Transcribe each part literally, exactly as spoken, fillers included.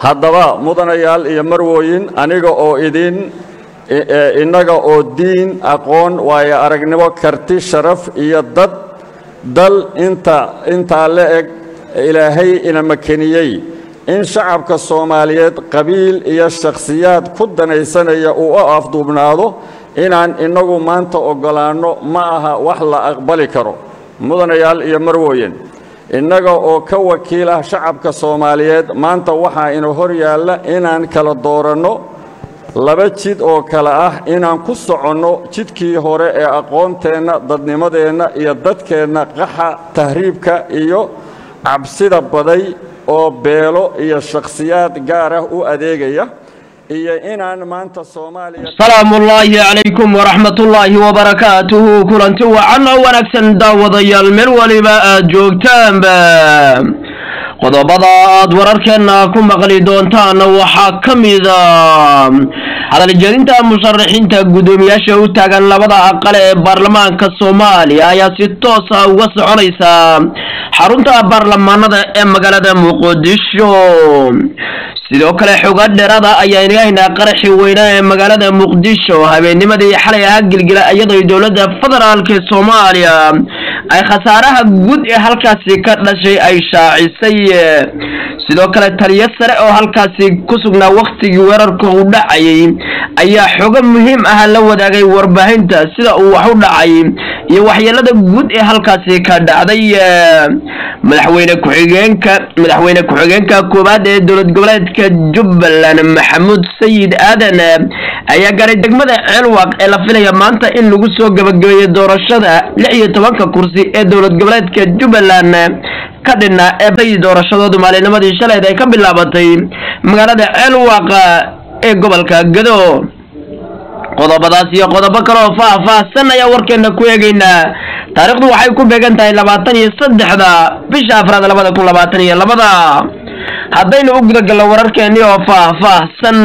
haddaba mudanayaal iyo marwooyin aniga oo idin inaga oo diin aqoon waayo aragnimo karti sharaf iyo dad dal inta inta la eg ilaahay ina makaniyay in shacabka Soomaaliyeed qabiil iyo shakhsiyaad ku danaysanaya uu afduubnaado inaan inagu maanta ogolaano ma aha wax la aqbali karo mudanayaal iyo marwooyin inaga oo ka wakiil ah shacabka Soomaaliyeed maanta waxa inoo hor yaala inaan kala doorano laba jid oo kala ah inaan ku socono jidkii hore ee aqoonteena dadnimadeena iyo dadkeena qaxa tahriibka iyo cabsida baday oo beelo iyo shakhsiyaad gaar ah u adeegaya iyo inaan maanta Soomaaliya salaamu alayhi alaykum wa rahmatullahi wa barakatuhu kulanti wacan oo wanaagsan daawadayaal meel waliba aad joogtaanba qodobada aad wararkeena ku maqli doontaan waxa kamid ah hadal jeedinta musharaxiinta gudoomiyaasha u taagan labada aqal ee baarlamaanka Soomaaliya ayaa si toos ah uga soconaysa xarunta baarlamaanada ee magaalada Muqdisho sidoo kale xoga dheerada ayaa inaynaa qaraxi weyna ee magaalada Muqdisho habeennimadii xalay ah gilgila iyadoo dawladda federaalka Soomaaliya ay khasaaraha guud ee halkaasi ka dhashay ay shaacisay sidoo kale taliye sare oo halkaasi ku sugnaa waqtigii weerarka uu dhacay ayaa xoga muhiim ah la wadaagay warbaahinta sida uu wax u dhacay iyo waxyeelada guud ee halkaasi ka dhacday madaxweyne ku-xigeenka madaxweyne ku-xigeenka koobaad ee dowlad goboleedka Jubbaland Maxamuud Sayid Aadan ayaa garay degmada Ceelwaq ee la filayo maanta in lagu soo gabagabeeyo doorashada lix iyo toban kursi ee dowlad goboleedka Jubbaland ka dhina ee doorashadooda maalinimadii shalay ay ka bilaabatay magaalada Ceelwaq ee gobolka Gado qodobadaas iyo qodobo kale oo faahfaahsan ayaa warkeena ku eegaynaa taariikhdu waxay ku beegan tahay labaatan iyo saddex bisha afraad labada kun labaatan iyo laba haddaynu u guda galno wararkeena oo faahfaahsan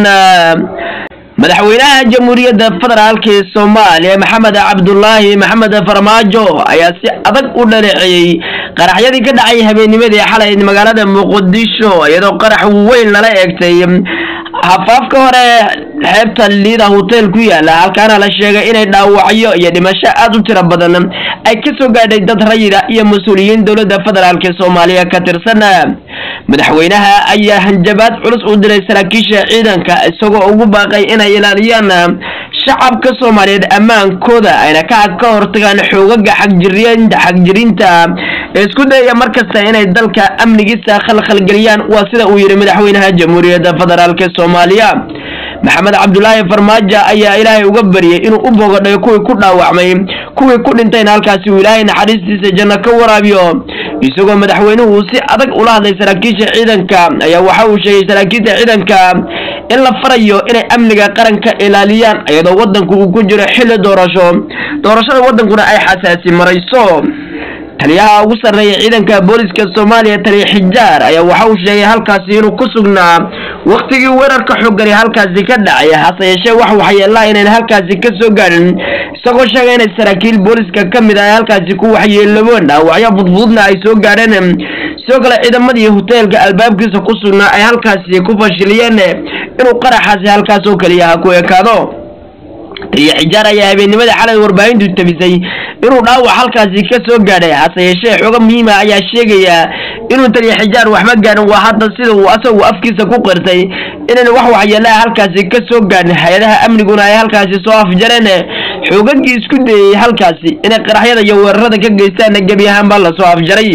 madaxweynaha jamhuuriyadda federaalka ee Soomaaliya Maxamed Cabdullaahi Maxamed Farmaajo ayaa si adag u dhaleeceeyay qaraxyadii ka dhacay habeennimadii xalay magaalada Muqdisho iyadoo qarax weyn lala eegtay hafaafka hore xeebta liida hotel ku yaala halkaana la sheegay inay dhaawacyo iyo dhimasho aad u tiro badan ay ka soo gaadhay dad rayid iyo mas'uuliyiin dawladda federaalka Soomaaliya ka tirsan madaxweynaha ayaa hanjabaad culus u diray saraakiisha ciidanka isagoo ugu baaqay inay ilaaliyaan shacabka Soomaaliyeed amaankooda ayna ka ka hortagaan xoogaga xagjiriinta xagjirinta isku dayaya markasta inay dalka amnigiisa khalkhal galiyaan waa sida uu yiri madaxweynaha jamhuuriyadda federaalka Soomaaliya Maxamed Cabdullaahi Farmaajo ayaa Ilaahay uga bariyay inuu u bogadhayo kuwii ku dhaawacmay kuwii ku dhintayna halkaasi uu Ilaahay naxariistiisa janno ka waraabiyo isagoo madaxweynuhu si adag ula hadlay saraakiisha ciidanka ayaa waxa uu sheegay saraakiisha ciidanka in la farayo inay amniga qaranka ilaaliyaan iyadoo wadanku uu ku jiro xilli doorasho doorashada wadankuna ay xasaasi marayso taliyaha ugu sarreeya ciidanka booliska Soomaaliya taliye Xijaar ayaa waxa uu sheegay halkaasi inuu ku sugnaa waqtigii weerarka xooggan halkaasi ka dhacay hase yeeshee wax waxyeelaa inay halkaasi ka soo gaadhin isagoo sheegay in saraakiil booliska kamid ah halkaasi ku waxyeeloobeen dhaawacyo fudfudna ay soo gaadheen sidoo kale ciidamadii hoteelka albaabkiisa ku sugnaa ay halkaasi ku fashiliyeen inuu qaraxaasi halkaas oo kaliya ku ekaado taliye Xijaar ayaa habeenimada xalay warbaahintu tabisay inuu dhaawac halkaasi ka soo gaadhay hase yeeshee xoga muhiim ah ayaa sheegaya inuu taliye Xijaar waxba gaarin waa hadda sida uu asagu afkiisa ku qirtay inay wax waxyeelaa halkaasi ka soo gaadhin hay'adaha amniguna ay halkaasi soo afjareen xogagii isku dayay halkaasi inay qaraxyada iyo weerarada ka geystaan gabi ahaan baa la soo afjaray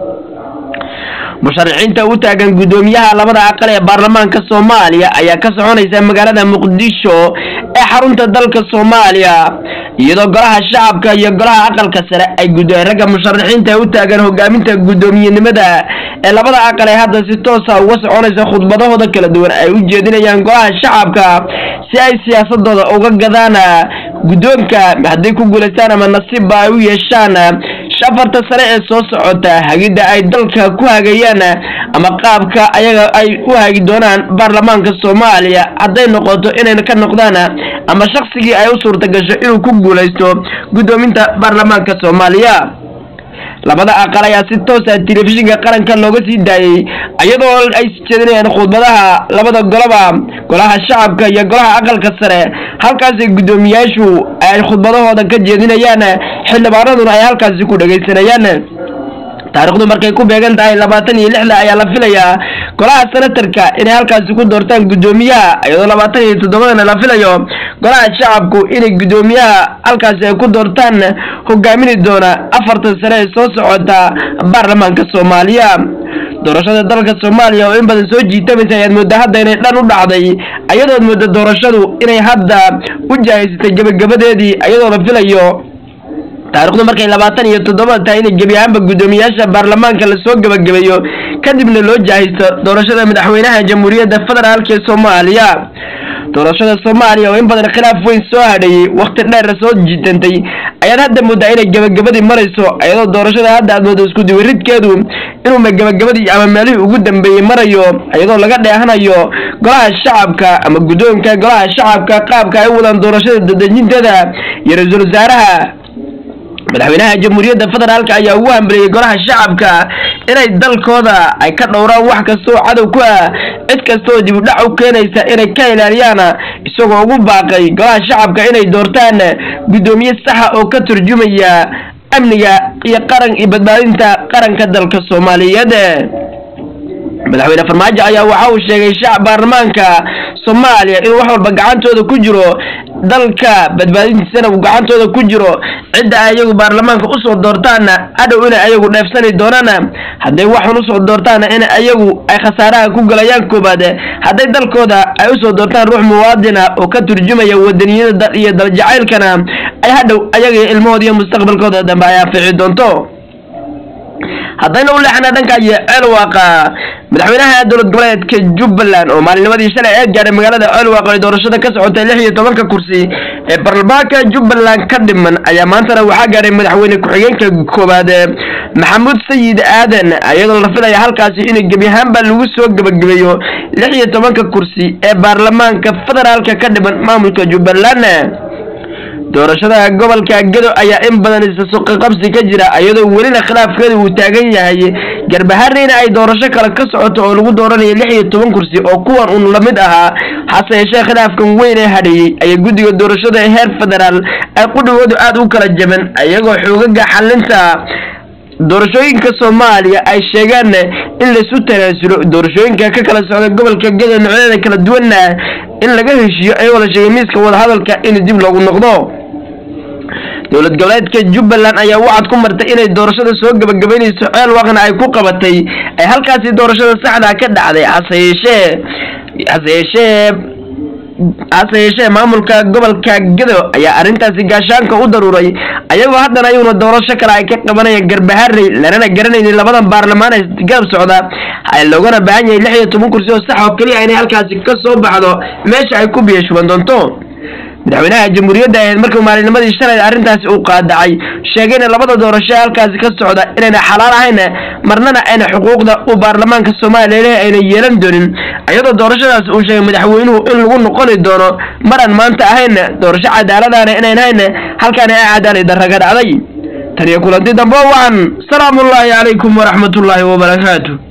musharaxiinta u taagan gudoomiyaha labada aqal ee baarlamaanka Soomaaliya ayaa ka soconaysa magaalada Muqdisho ee xarunta dalka Soomaaliya iyadoo golaha shacabka iyo golaha aqalka sare ay gudoomiyaha musharaxiinta u taagan hogaaminta gudoomiyenimada ee labada aqal ee hadda si toos ah uga soconaysa khudbadahooda kala duwan ay u jeedinayaan golaha shacabka si ay siyaasadooda uga gadaan gudoonka haddii ku guuleystaan ama nasiib ay u yeeshaan shafarta sare ee soo socota hagida ay dalka ku hagayaan ama qaabka ayaga ay u hagi doonaan baarlamaanka Soomaaliya haday noqoto inay ka noqdaan ama shakhsigii ay u suurta gasho inuu ku guuleysto gudoominta baarlamaanka Soomaaliya labada aqal ayaa si toos ah telefishinka qaranka looga sii daayay iyadoo ay jeedinayaan khudbadaha labada goloba golaha shacabka iyo golaha aqalka sare halkaas gudoomiyaashu ay khudbadahooda ka jeedinayaan xildhibaanaduna ay halkaas ku dhageysanayaan taariikhdu markay ku beegan tahay labaatan iyo lix ayaa la filayaa golaha senatarka inay halkaas ku doortaan gudoomiyaha iyadoo labaatan iyo toddoba la filayo golaha shacabku inay gudoomiyaha halkaas ay ku doortaan hogaamin doona afartan sano ee soo socota baarlamaanka Soomaaliya doorashada dalka Soomaaliya oo in badan soo jiitamaysa ayaa moodaa hadda inay dhan u dhacday iyadoo moodaa doorashadu inay hadda u jaahisatay gabagabadeedii iyadoo la filayo taariikhdu markay labaatan iyo toddoba tahay in gabi ahaanba gudoomiyaasha baarlamaanka la soo gabagabeeyo kadibna loo jaahisto doorashada madaxweynaha jamhuuriyadda federaalka ee Soomaaliya doorashada Soomaaliya oo in badan khilaaf weyn soo hadhay waqti dheer soo jiitantay ayaa hadda moodaa inay gabagabadii marayso iyadoo doorashada hadda aad moodo isku diwiridkeedu inuu ma gabagabadii ama meelihii ugu dambeeyay marayo iyadoo laga dheehanayo golaha shacabka ama gudoonka golaha shacabka qaabka ay wadaan doorashada dadajinteeda iyo ra'iisul wasaaraha madaxweynaha jamhuuriyadda federaalka ayaa ugu hambaliyay golaha shacabka inay dalkooda ay ka dhowraan wax kasta oo cadow ku ah cid kasta oo dib u dhac u keenaysa inay ka ilaaliyaan isagoo ugu baaqay golaha shacabka inay doortaan gudoomiye sax ah oo ka turjumaya amniga iyo qaran iyo badbaadinta qaranka dalka Soomaaliyeed madaxweyne Farmaajo ayaa waxa uu sheegay shacab baarlamaanka Soomaaliya in wax walba gacantooda ku jiro dalka badbaadintiisana uu gacantooda ku jiro cid ayagu baarlamaanka u soo doortaan adhow in ayagu dheefsan doonaan haday wax u soo doortaan in ayagu ay khasaaraha ku galayaan koobaad haday dalkooda ay u soo doortaan ruux muwaadin ah oo ka turjumaya wadaniyada iyo dal jacaylkana ay hadhow ayaga ilmahooda iyo mustaqbalkooda dambe ay fiici doonto haddayna u leexna dhanka iyo Elwaqa madaxweynaha dowlad goboleedka Jubbaland oo maalinnimadii shalay ee gaaray magaalada Elwaqa ee doorashada ka socotay lix iyo toban kursi ee baarlamaanka Jubbaland ka dhiman ayaa maanta waxa gaaray madaxweyne ku-xigeenka koobaad Maxamuud Sayid Aadan ayadoo la filayo halkaas in gabi ahaanba lagu soo gabagabeeyo lix iyo toban kursi ee baarlamaanka federaalka ka dhiman maamulka Jubbaland doorashada gobolka Gedo ayaa in badan isa suuq qabsi ka jira ayadoo weli khilaafkeedu uu taagan yahay garbaharina ay doorasho kale ka socoto oo lagu dooranayo lix iyo toban kursi oo kuwan un la mid ahaa hase yeeshee khilaafkan weyn ee hadhayay ay guddiga doorashada ee heer federaal ay qudhigoodu aad u kala jaban ayagoo xoogaga xalinta doorashooyinka Soomaaliya ay sheegaan in la isu tanaasulo doorashooyinka ka kala socda gobolka Gedo noocyada kala duwan in laga heshiyo ay wada sheegay miiska wada hadalka in dib loogu noqdo dowlad goboleedka Jubbaland ayaa wacad ku martay inay doorashada soo gabagabeynayso Elwaqna ay ku qabatay ay halkaas doorashada saxda ka dhacday hase yeeshee hase yeeshee hase yeeshee maamulka gobolka Gedo ayaa arintaasi gaashaanka u daruuray ayagoo haddana ayuuna doorasho kale ay ka qabanayaan garbaharey lana garanaynin labadan baarlamaan ee garab socda ay loogana baahan yahay lix iyo toban kursi oo sax oo kaliya inay halkaas ka soo baxdo meesha ay ku biyeeshuban doonto madaxweynaha jamhuuriyadda ee markii maalinnimadii shalay arintaasi uu qaadacay sheegayna labada doorasho halkaas ka socda inayna xalaal ahayn marnana ayna xuquuqda u baarlamaanka Soomaaliya ayna yeelan doonin ayadoo doorashadaas uu sheegay madaxweynuhu in lagu noqon doono maran maanta ahayn doorasho cadaalad ah inayna ahayn halkaan ay cadaalad darraga dhacday taniyo kulanti dambe waan salaamu alaykum wa rahmatullahi wa barakaatuh.